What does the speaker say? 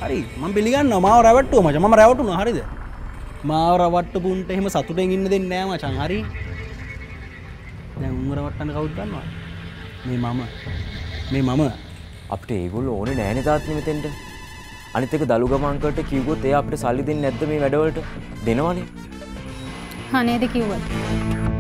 හරි මම පිළිගන්නවා මාව රැවට්ටුවා මචං මම රැවටුණා හරිද මාව රවට්ටපුන්ට එහෙම සතුටෙන් ඉන්න දෙන්නේ නෑ මචං හරි දැන් උඹ රවට්ටන්න කවුද දන්නවද මේ මම අපිට ඒගොල්ලෝ ඕනේ නෑනේ තාත්නේ මෙතෙන්ට අනිත් එක දලුගම අංකල්ට කිව්වොත් එයා අපිට සල්ලි දෙන්නේ නැද්ද මේ වැඩවලට දෙනවනේ අනේද කිව්වද